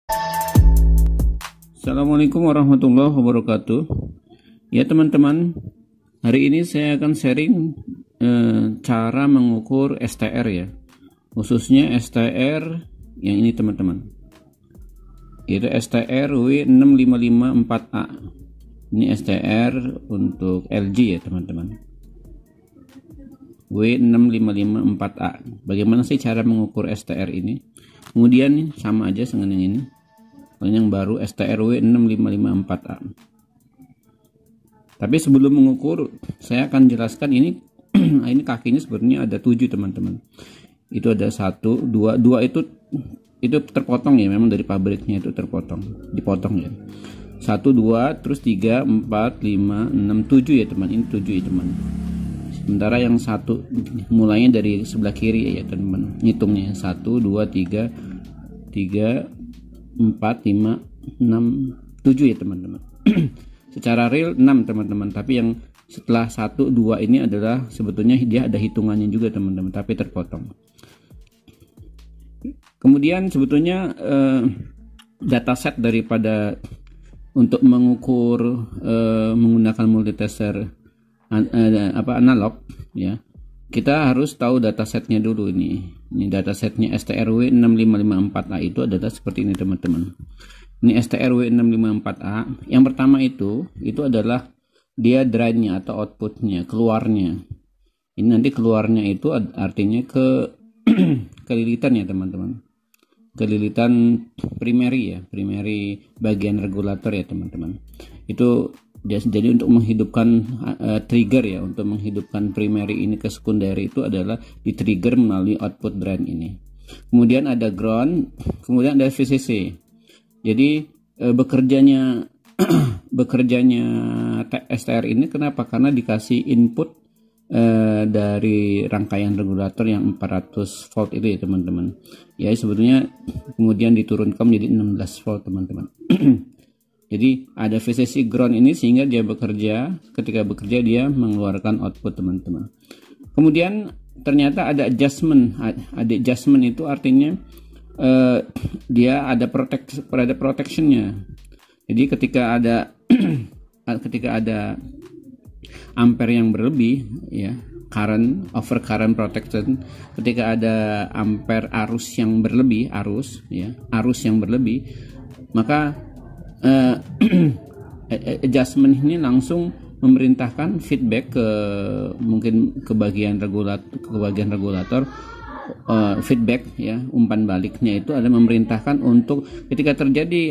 Assalamualaikum warahmatullahi wabarakatuh. Ya teman-teman, hari ini saya akan sharing cara mengukur STR ya, khususnya STR yang ini teman-teman, yaitu STR W6554A. Ini STR untuk LG ya teman-teman, W6554A. Bagaimana sih cara mengukur STR ini? Kemudian sama aja dengan yang ini, yang baru STR W6554A. Tapi sebelum mengukur, saya akan jelaskan ini. Ini kakinya sebenarnya ada 7 teman-teman. Itu ada 1, 2 itu terpotong ya, memang dari pabriknya itu dipotong ya. 1, 2, terus 3, 4, 5, 6, 7 ya teman. Ini 7 ya teman. Sementara yang 1 mulainya dari sebelah kiri ya teman. Hitungnya 1, 2, 3, 4, 5, 6, 7 ya teman-teman. Secara real 6 teman-teman, tapi yang setelah 1, 2 ini adalah sebetulnya dia ada hitungannya juga teman-teman, tapi terpotong. Kemudian sebetulnya dataset daripada untuk mengukur menggunakan multitester analog ya, kita harus tahu datasetnya dulu. Ini datasetnya STRW 6554A itu adalah seperti ini teman-teman. Ini STRW 6554A. Yang pertama itu adalah dia drainnya atau outputnya, keluarnya. Ini nanti keluarnya itu artinya ke kelilitan ya teman-teman. Kelilitan primary ya, primary bagian regulator ya teman-teman. Itu jadi untuk menghidupkan trigger ya, untuk menghidupkan primary ini ke secondary itu adalah di trigger melalui output drain ini. Kemudian ada ground, kemudian ada VCC. Jadi bekerjanya STR ini kenapa? Karena dikasih input dari rangkaian regulator yang 400 volt itu ya teman-teman. Ya sebetulnya kemudian diturunkan menjadi 16 volt teman-teman. Jadi ada VCC ground ini sehingga dia bekerja, ketika bekerja dia mengeluarkan output teman-teman. Kemudian ternyata ada adjustment. Ada adjustment itu artinya dia ada protectionnya. Jadi ketika ada ampere yang berlebih ya, over current protection, ketika ada ampere arus yang berlebih, arus yang berlebih, maka adjustment ini langsung memerintahkan feedback ke bagian regulator. Feedback ya, umpan baliknya itu adalah memerintahkan untuk ketika terjadi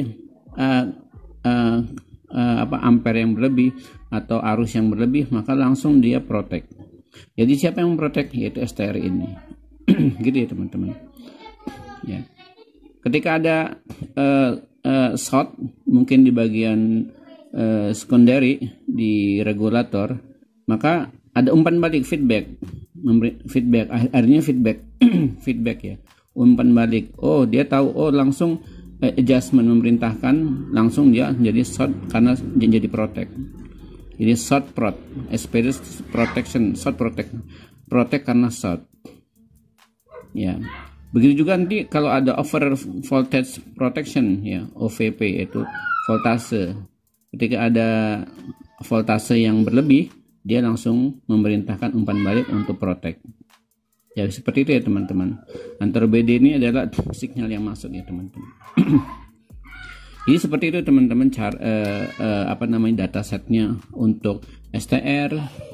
ampere yang berlebih atau arus yang berlebih, maka langsung dia protect. Jadi siapa yang protect? Yaitu STR ini. Gitu ya teman-teman ya. Ketika ada short mungkin di bagian secondary di regulator, maka ada umpan balik feedback, akhirnya feedback ya, umpan balik. Oh dia tahu, langsung adjustment memerintahkan langsung dia menjadi short karena jadi protect. Jadi short protection, short protect karena short ya. Begitu juga nanti kalau ada over voltage protection ya, OVP itu voltase. Ketika ada voltase yang berlebih, dia langsung memerintahkan umpan balik untuk protect. Ya seperti itu ya teman-teman. Antara BD ini adalah sinyal yang masuk ya teman-teman. Jadi seperti itu teman-teman datasetnya untuk STR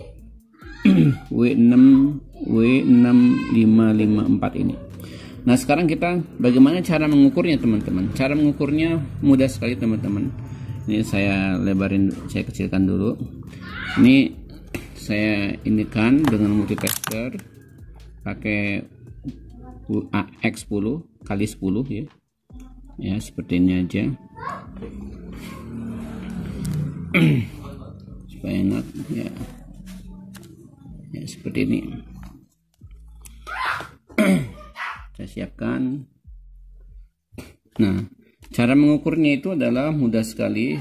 W6554 ini. Nah sekarang kita bagaimana cara mengukurnya teman-teman. Cara mengukurnya mudah sekali teman-teman. Ini saya kecilkan dulu. Ini saya inikan dengan multitester pakai X10 kali 10 ya. Ya seperti ini aja. Supaya enak ya. Ya seperti ini. Saya siapkan. Nah, cara mengukurnya itu adalah mudah sekali.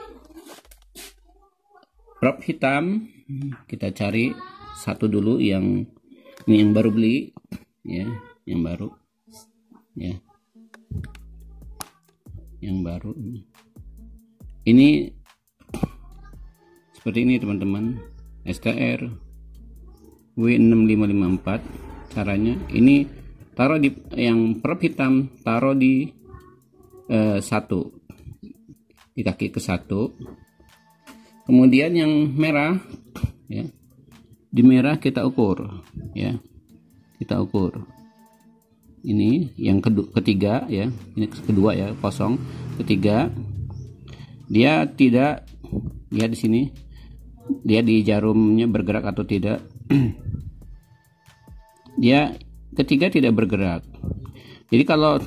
Probe hitam kita cari satu dulu, yang ini yang baru beli ya, yang baru ya. yang baru ini seperti ini teman-teman, STR W6554. Caranya ini taruh di yang prop hitam, taruh di satu, di kaki ke satu. Kemudian yang merah ya, di merah kita ukur ya, kita ukur ini yang ketiga ya, ini kedua ya, kosong. Ketiga dia tidak, lihat di sini dia di jarumnya bergerak atau tidak. Dia ketiga tidak bergerak. Jadi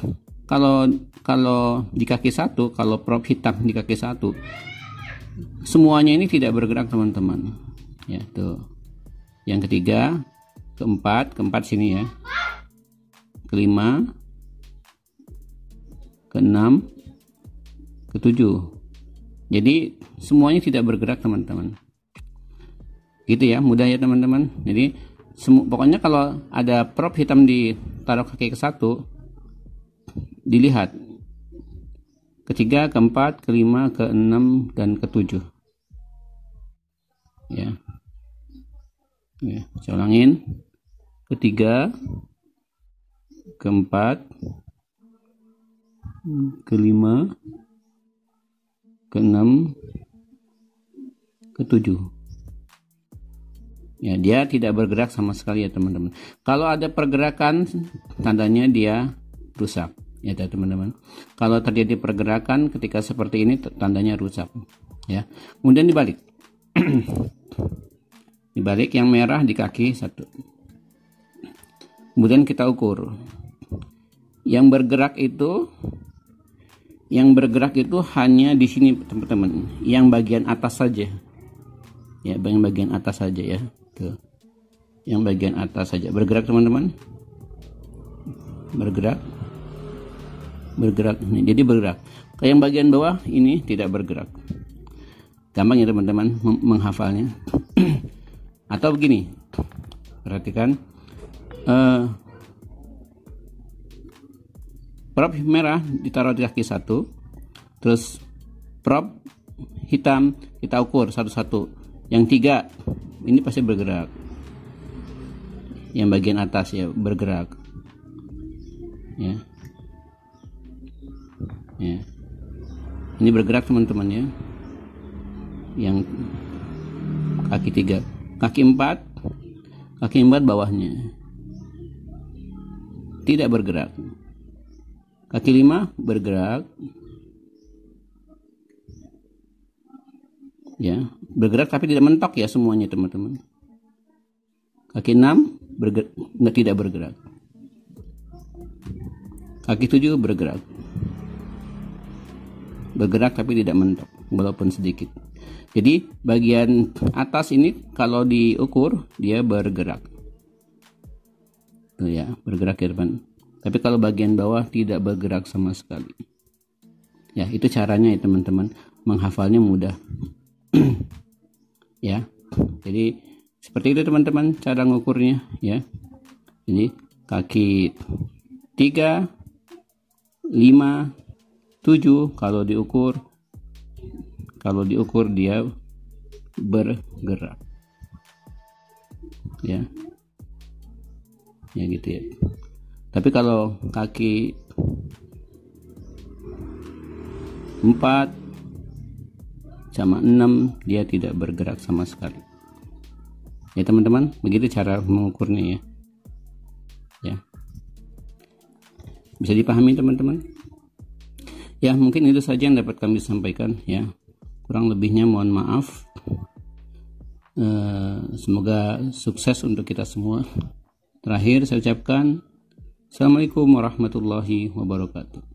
kalau di kaki satu, kalau prop hitam di kaki satu, semuanya ini tidak bergerak teman-teman ya. Tuh yang ketiga, keempat sini ya, kelima, keenam, ketujuh. Jadi semuanya tidak bergerak teman-teman, gitu ya, mudah ya teman-teman. Jadi pokoknya kalau ada prop hitam di taruh kaki ke satu, dilihat ketiga, keempat, kelima, keenam, dan ketujuh ya. Ya, saya ulangin, ketiga, keempat, kelima, keenam, ketujuh. Ya, dia tidak bergerak sama sekali ya teman-teman. Kalau ada pergerakan, tandanya dia rusak ya teman-teman. Kalau terjadi pergerakan ketika seperti ini, tandanya rusak ya. Kemudian dibalik. Dibalik yang merah di kaki satu. Kemudian kita ukur. Yang bergerak itu hanya di sini teman-teman, yang bagian atas saja. Ya, bagian atas saja ya. Tuh. Yang bagian atas saja bergerak teman-teman. Bergerak. Jadi bergerak. Kayak yang bagian bawah ini tidak bergerak. Gampang ya teman-teman menghafalnya. Atau begini, perhatikan, prop merah ditaruh di kaki satu, terus prop hitam kita ukur satu-satu. Yang tiga ini pasti bergerak, yang bagian atas ya bergerak ya. Ya, ini bergerak teman-teman ya, yang kaki tiga. Kaki empat bawahnya tidak bergerak. Kaki lima bergerak ya, bergerak tapi tidak mentok ya semuanya teman-teman. Kaki enam tidak bergerak. Kaki tujuh bergerak tapi tidak mentok walaupun sedikit. Jadi bagian atas ini kalau diukur dia bergerak. Tuh ya, bergerak ya teman. Tapi kalau bagian bawah tidak bergerak sama sekali. Ya, itu caranya ya teman-teman. Menghafalnya mudah. Ya. Jadi seperti itu teman-teman cara ngukurnya ya. Jadi kaki 3, 5, 7 kalau diukur dia bergerak ya gitu ya. Tapi kalau kaki 4 sama 6 dia tidak bergerak sama sekali ya teman-teman. Begitu cara mengukurnya ya. Bisa dipahami teman-teman ya. Mungkin itu saja yang dapat kami sampaikan ya. Kurang lebihnya mohon maaf. Semoga sukses untuk kita semua. Terakhir saya ucapkan Assalamualaikum warahmatullahi wabarakatuh.